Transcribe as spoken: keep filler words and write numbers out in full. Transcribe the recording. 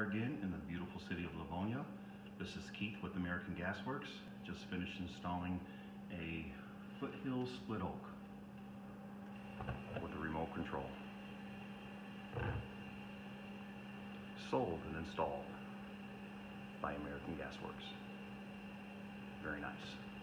again in the beautiful city of Livonia. This is Keith with American Gas Works. Just finished installing a Foothill split oak with a remote control. Sold and installed by American Gas Works. Very nice.